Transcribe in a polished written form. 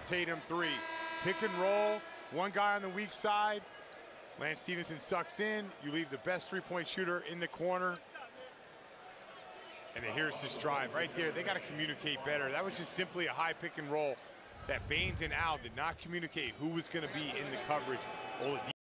Tatum three. Pick and roll, one guy on the weak side. Lance Stephenson sucks in. You leave the best three-point shooter in the corner. And then here's this drive right there. They got to communicate better. That was just simply a high pick and roll that Baynes and Al did not communicate who was going to be in the coverage.